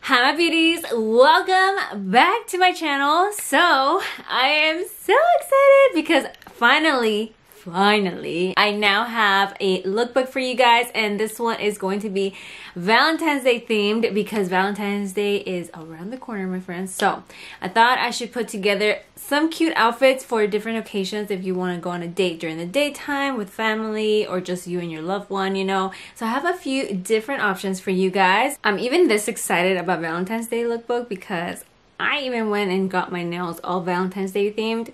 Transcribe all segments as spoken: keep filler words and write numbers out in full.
Hi my beauties, welcome back to my channel. So I am so excited because finally Finally, I now have a lookbook for you guys, and this one is going to be Valentine's Day themed because Valentine's Day is around the corner, my friends. So I thought I should put together some cute outfits for different occasions if you want to go on a date during the daytime with family or just you and your loved one, you know. So I have a few different options for you guys. I'm even this excited about Valentine's Day lookbook because I even went and got my nails all Valentine's Day themed.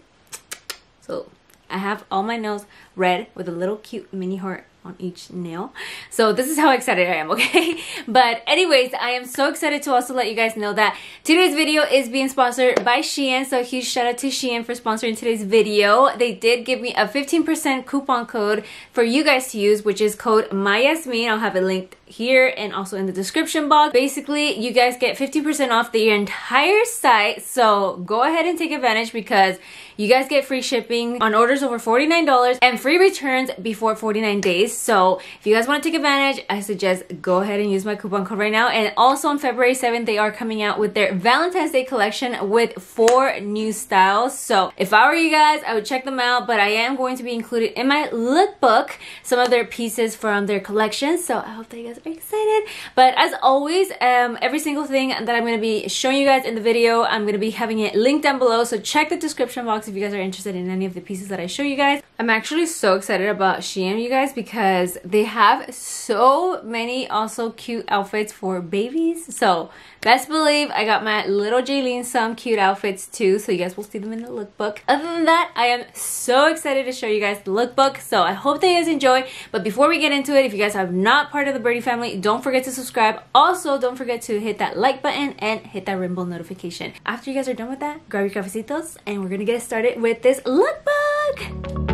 So I have all my nails red with a little cute mini heart on each nail. So this is how excited I am, okay? But anyways, I am so excited to also let you guys know that today's video is being sponsored by Shein. So huge shout out to Shein for sponsoring today's video. They did give me a fifteen percent coupon code for you guys to use, which is code MyYasmin. I'll have it linked here and also in the description box. Basically, you guys get fifty percent off the entire site. So go ahead and take advantage because you guys get free shipping on orders over forty-nine dollars and free returns before forty-nine days. So if you guys want to take advantage, I suggest go ahead and use my coupon code right now. And also on February seventh, they are coming out with their Valentine's Day collection with four new styles. So if I were you guys, I would check them out, but I am going to be included in my lookbook some of their pieces from their collection. So I hope that you guys are excited. But as always, um, every single thing that I'm going to be showing you guys in the video, I'm going to be having it linked down below. So check the description box if you guys are interested in any of the pieces that I show you guys. I'm actually so excited about Shein, you guys, because they have so many also cute outfits for babies. So best believe I got my little Jaylene some cute outfits too, so you guys will see them in the lookbook. Other than that, I am so excited to show you guys the lookbook, so I hope that you guys enjoy. But before we get into it, if you guys are not part of the Birdie family, don't forget to subscribe. Also, don't forget to hit that like button and hit that rainbow notification. After you guys are done with that, grab your cafecitos and we're gonna get started with this lookbook.